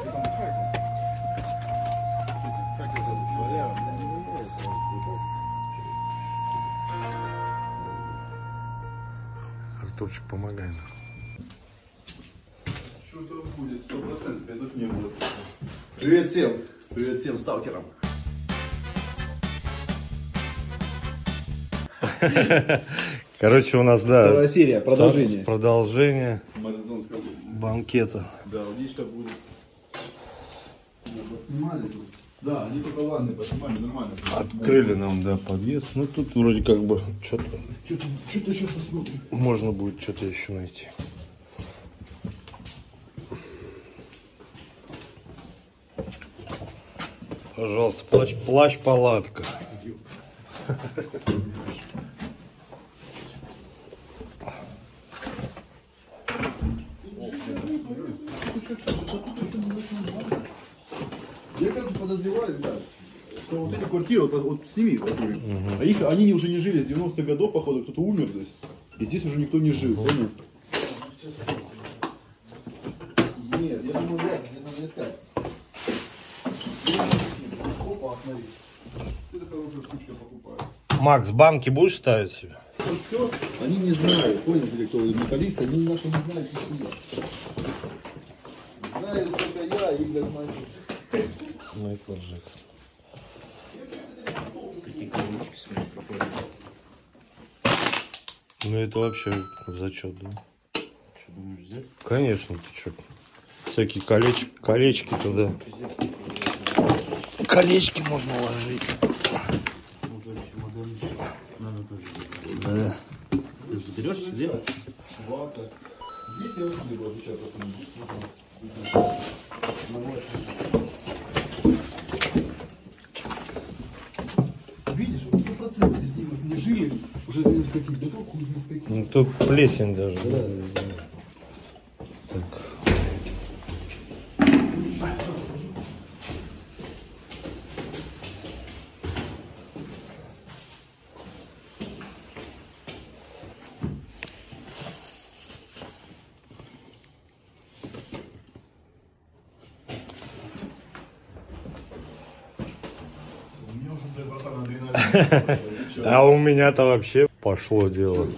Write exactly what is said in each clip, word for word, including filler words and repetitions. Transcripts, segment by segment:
Артурчик, помогай нам. Что-то будет, сто процентов, я тут не буду. Привет всем, привет всем сталкерам. Короче, у нас, да, вторая серия, продолжение. Продолжение Маратонского банкета. Да, лично будет. Поснимали тут. Да, они только ванны поснимали, нормально. Открыли нам, да, подъезд. Ну тут вроде как бы что-то. Что-то еще посмотрим. Можно будет что-то еще найти. Пожалуйста, плащ, плащ-палатка. Я как бы подозреваю, да, что вот эти квартиры, вот, вот сними, вот, угу. А их, они уже не жили с девяностых годов, походу, кто-то умер здесь. И здесь уже никто не жил, угу. Понял? Нет, я думаю, вряд ли, здесь надо искать. Опа, смотри. Это хорошая штучка покупаю. Макс, банки будешь ставить себе? Вот все, они не знают, понял, где кто металлист, они наши не знают, что я. Знаю только я и Игорь Мальчик. Майкл Джексон. Такие колючки смотри, пропали. Ну это вообще зачет, да? Что думаешь взять? Конечно, ты что? Всякие колечки, колечки туда. Колечки можно ложить. Вот вообще модель. Надо тоже взять. Да. Ты заберешь себе? Вата. Есть я вот хлеба сейчас посмотрю. Видишь, вот сто процентов здесь вот не жили уже с каких годов, хуй знает каких. Ну тут плесень даже. Да, Да. да. Так. А у меня-то вообще пошло дело.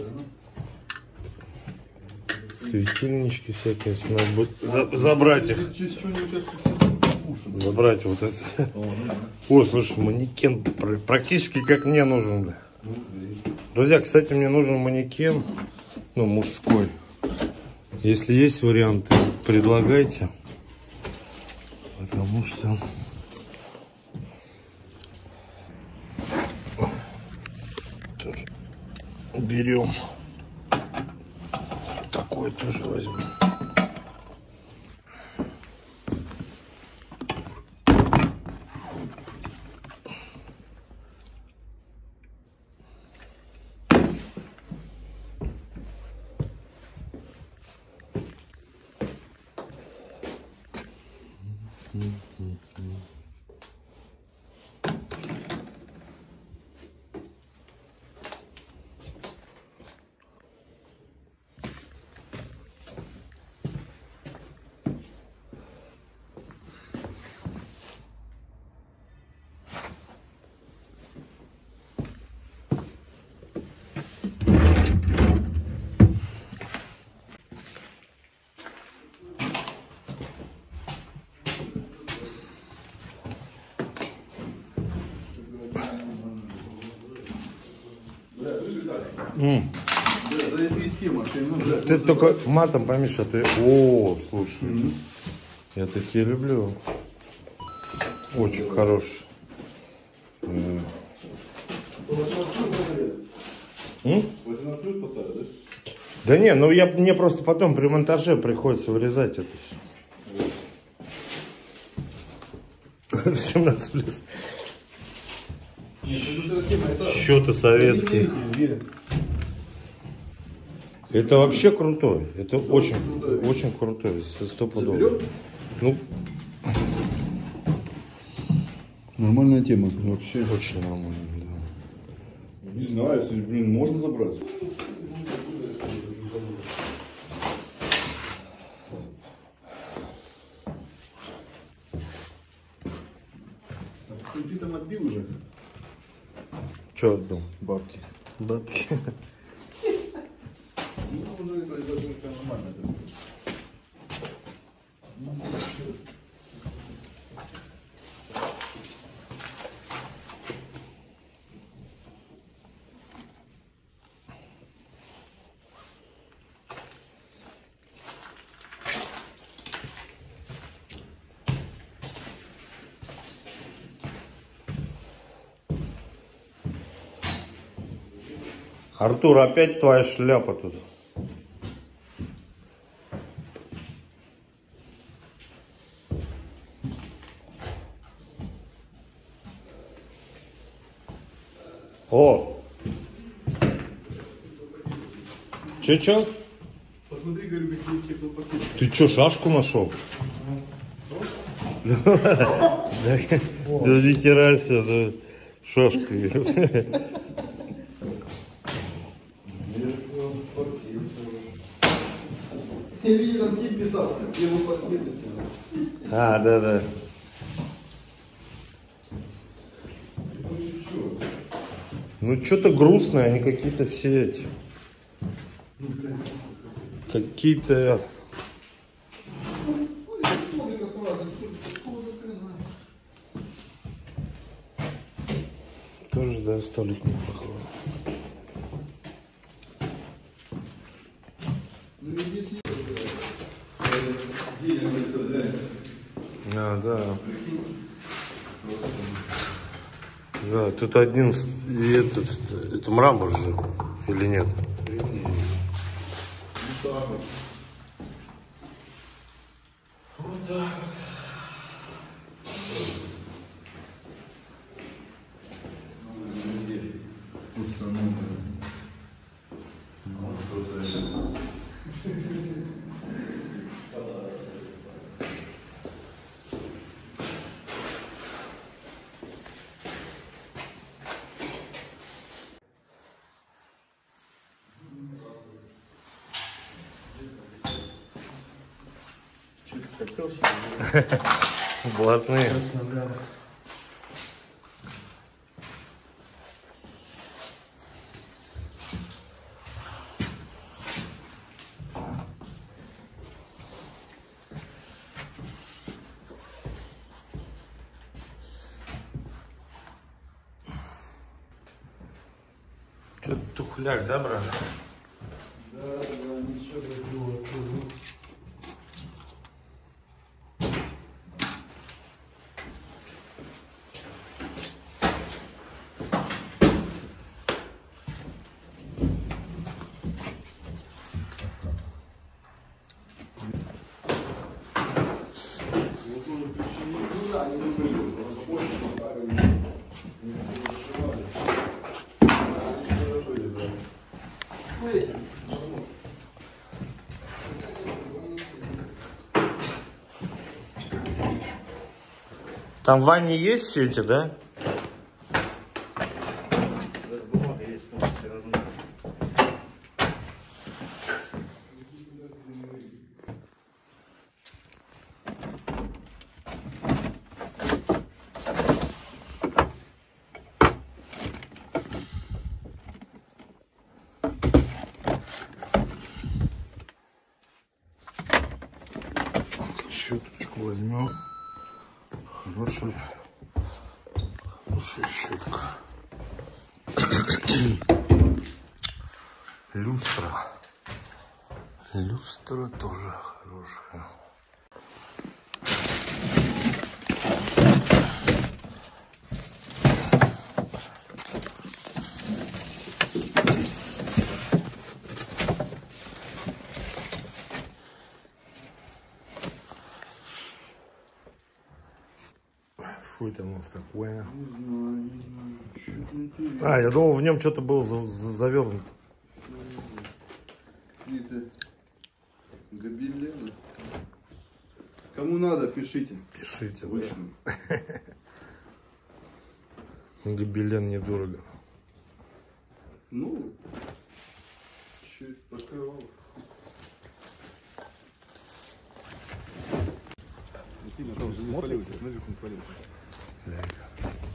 Светильнички всякие. Надо будет за забрать их. Забрать вот это. О, слушай, манекен практически как мне нужен, бля. Друзья, кстати, мне нужен манекен, ну, мужской. Если есть варианты, предлагайте. Потому что... Тоже берем. Такой тоже возьмем. Mm. Да, за эту тему. Ты, ты только матом пойми, что ты... О, слушай. Mm-hmm. Я такие люблю. Очень mm-hmm. хороший. Mm. восемнадцать плюс поставили, да? Да не, ну я, мне просто потом при монтаже приходится вырезать это все. семнадцать плюс. Счеты советские. Это вообще крутой. Это очень, очень крутой. Стопудово. Ну, нормальная тема. Вообще. Очень нормально, да. Не знаю, если, блин, можно забрать. Ты там отбил уже? Че отбил? Бабки. Бабки. Ну, уже это даже нормально. Артур, опять твоя шляпа тут. О! Че-че? Посмотри, говорю, какие стеклопакеты. Ты че, шашку нашел? Да ни хера себе, шашка. Я видел, там тип писал, я его пакеты снял. А, да, да. Ну, что-то грустное, они какие-то все эти. Какие-то... Тоже, да, столик неплохой. А, да. Да, тут один, и этот, это мрамор же, или нет? Вот так вот. Хотел себе. Блатные. Что-то тухляк, да, брат? Да, да, ничего такого. Там в ванне есть все эти, да? Щеточку возьмем. Хорошая, хорошая щетка. Люстра. Люстра тоже хорошая. Что это у нас такое? Не знаю, не знаю. Что-то интересное. А, я думал, в нем что-то было за за завернуто. Какие-то гобелены. Кому надо, пишите. Пишите. Вышли. Гобелен недорого. Ну, чуть покрывал. Смотрите, смотрите, смотрите.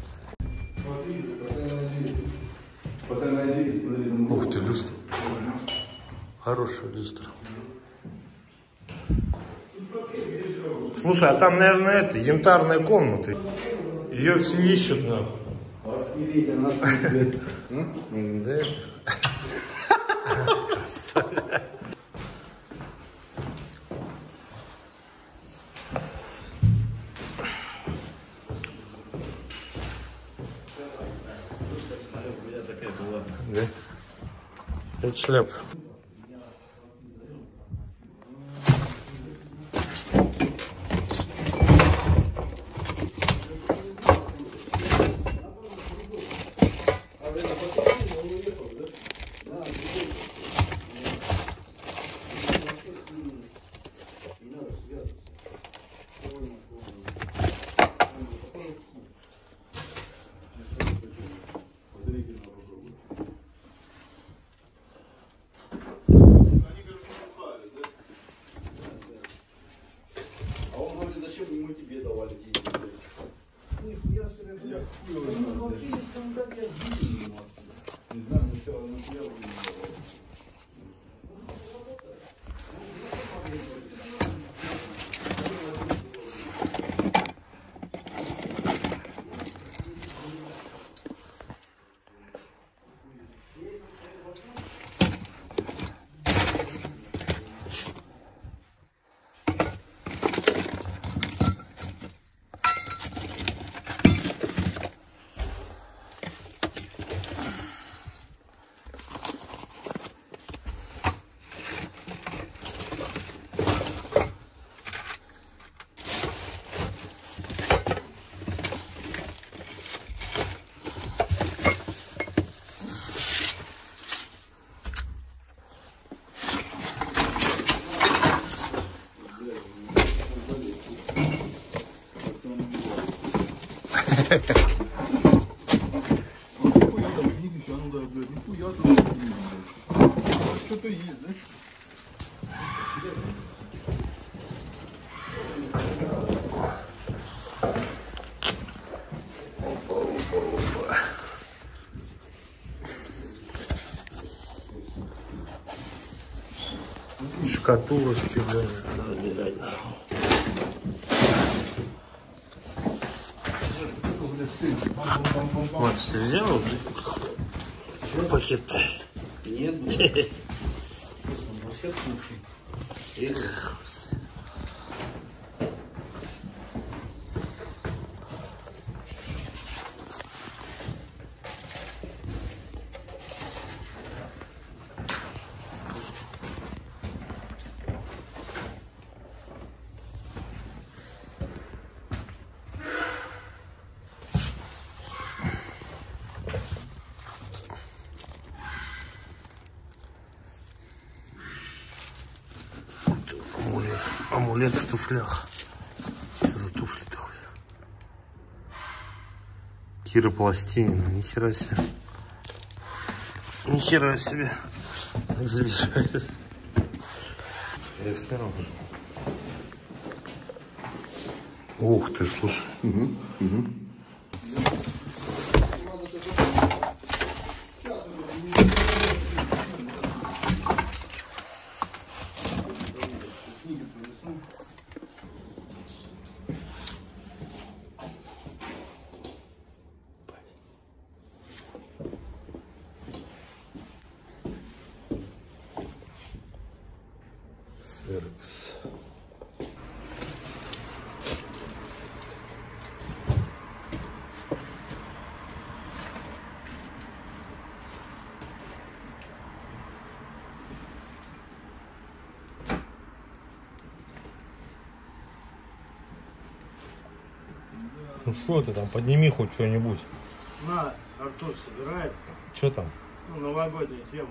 Ух ты, люстра. Хорошая люстра. Слушай, а там, наверное, это, янтарная комната. Ее все ищут, нахуй. Да? Да? Это шляпа. Что-то есть, да? Шкатулочки, блин, забирай. Вот, ты взял пакет? Нет, амулет, амулет в туфлях. Что за туфли такой? Кира Пластинина, нихера себе. Нихера себе. Завешает. Я снял. Ух ты, слушай. Угу, угу. Серкс. Ну что ты там, подними хоть что-нибудь. На, Артур собирает. Что там? Ну, новогоднюю тему.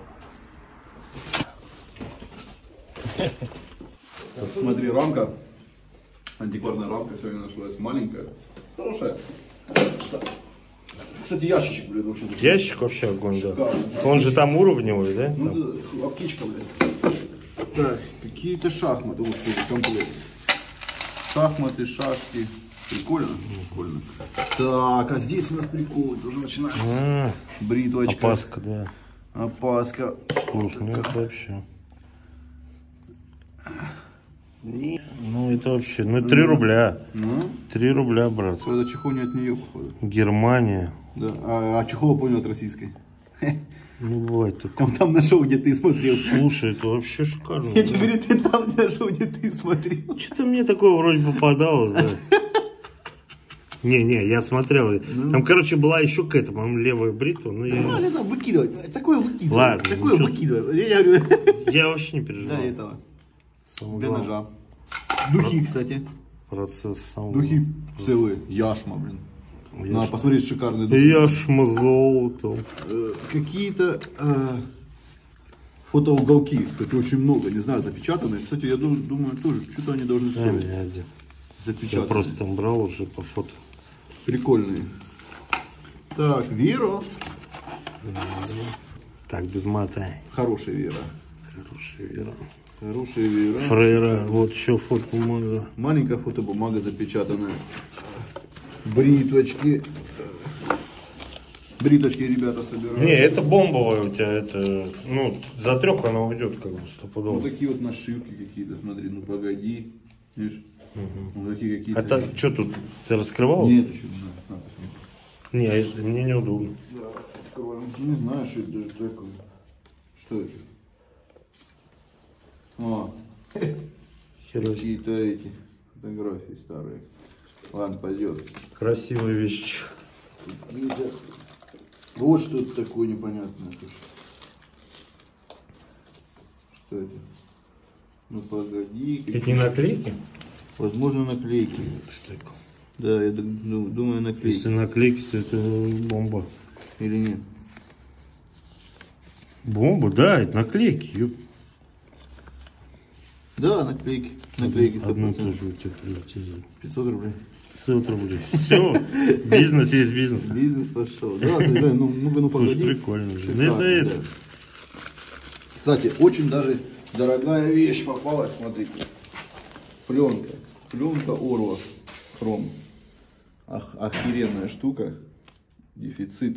Смотри, рамка. Антикварная рамка сегодня нашлась. Маленькая. Хорошая. Кстати, ящичек, блин, вообще. Ящик вообще огонь, да. Шикарный. Он же там уровневый, да? Ну, Там. да, аптечка, блин. Так, какие-то шахматы. Вот тут комплект. Шахматы, шашки. Прикольно? Прикольно. Так, а здесь у нас прикол тоже начинается. А, Бритвочка. опаска, да. Опаска. Слушай, ну это вообще. Не, ну это вообще, ну три рубля. Ну, Три рубля, брат. это чехол не от нее, походу. Германия. Да. А, а чехол понял от российской. Ну бывает такое. Он там нашел, где ты смотрел. Слушай, это вообще шикарно. Я да. тебе говорю, ты там нашел, где ты смотрел. Что-то мне такое вроде попадалось, да. Не-не, я смотрел. Там, короче, была еще какая-то, по-моему, левая бритва. Но я... Нормально там выкидывать. Такое выкидывать. Ладно, Такое ну, выкидывать. Я говорю, я вообще не для переживал. этого. Самое Для главное, ножа. Духи, кстати. процесс сам. Духи целые. Яшма, блин. Яшма. Надо посмотреть шикарные духи. Яшма золотом. Э, Какие-то э, фотоуголки. Кстати, очень много. Не знаю, запечатанные. Кстати, я ду- думаю, тоже что-то они должны Да, стоить. меня один. Я Запечатанные. просто там брал уже по фото. Прикольные. Так, Вера. Так, без мата. Хорошая Вера. Хорошая вера. Хорошая Вера. Фрейра, вот еще фотомага. Маленькая фотобумага запечатанная. Бритвочки. Бриточки ребята собирают. Не, это бомбовая у тебя, это, ну, за трех она уйдет как бы стопудово. Вот такие вот нашивки какие-то, смотри, ну погоди. Видишь? Вот такие какие-то. Это что тут, ты раскрывал? Нет, еще не знаю. На, посмотри. Не, это мне неудобно. Да, откроем. Не знаю, что это даже такое. Что это? А, Хера себе. какие-то эти фотографии старые. Ладно, пойдет. Красивая вещь. Какие-то- Вот что-то такое непонятное. Что это? Ну погоди. Это какие- не наклейки? Возможно, наклейки. Да, я ду- ду- думаю, наклейки. Если наклейки, то это бомба. Или нет? Бомба, да, это наклейки. Ёп. Да, наклейки. Наклейки сто Одну процентов. тоже у тебя приватизируют. пятьсот рублей. пятьсот рублей. Все, бизнес есть бизнес. Бизнес пошел. Да, ты, да, ну, ну, ну Слушай, погоди. прикольно же. Ну, Шикарно, это да. это. Кстати, очень даже дорогая вещь попалась, смотрите. Пленка. Пленка Орла. Хром. Ох, охеренная штука. Дефицит.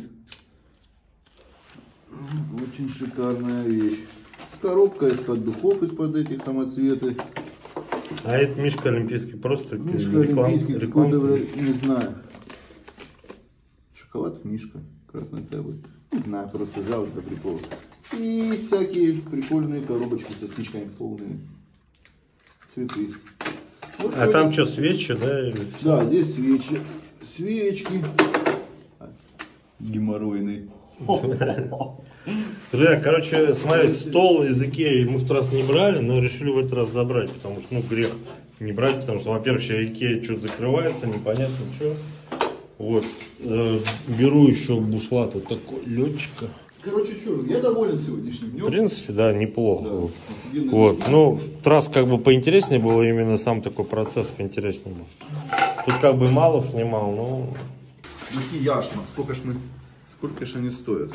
Очень шикарная вещь. Коробка из-под духов, из-под этих самоцветы. А это Мишка Олимпийский, просто Мишка реклам- Олимпийский, реклам- какой-то, вроде, не знаю. Шоколад Мишка, красный таблет. Не знаю, просто взял для прикола. И всякие прикольные коробочки с птичками полные. Цветы. Вот А сегодня- там что, свечи, да? или- Да, здесь свечи. Свечки. Геморройный. Друзья, короче, смотри, стол из Икеи мы в тот раз не брали, но решили в этот раз забрать, потому что, ну, грех не брать, потому что, во-первых, сейчас Икея что-то закрывается, непонятно что. Вот. Э, беру еще бушлат вот такой, летчика. Короче, что, я доволен сегодняшним В днем. принципе, да, неплохо. Да, Вот. офигенно. Вот. Ну, в тот раз как бы поинтереснее было, именно сам такой процесс поинтереснее был. Тут как бы мало снимал, но... Духи Яшма. Сколько ж мы, сколько ж они стоят?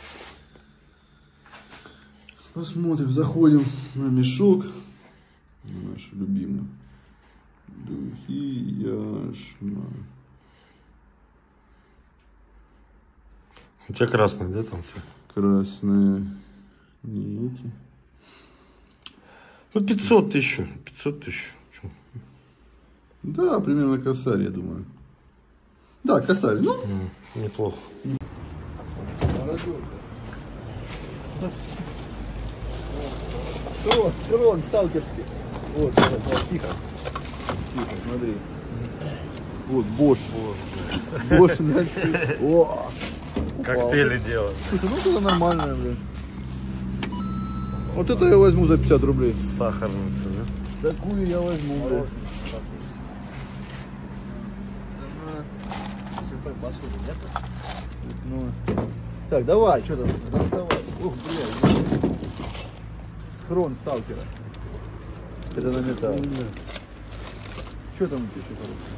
Посмотрим, заходим на мешок. Наш любимый. Духи Яшма. У тебя красный, да, там все? Красные нити. Ну, пятьсот тысяч. пятьсот тысяч. Чё? Да, примерно косарь, я думаю. Да, косарь. Ну, М, Неплохо. Схрон, схрон сталкерский. Вот, вот, вот, тихо. Тихо, смотри. Вот, Бош. Бош, да. О, Коктейли делать. слушай, ну это нормальное, блин. Вот это я возьму за пятьдесят рублей. Сахарница, да? Такую я возьму, блин. Ну, так, давай, что там, доставай. Ух, блядь. Схрон сталкера. Это на металл. Что там у тебя еще хорошего?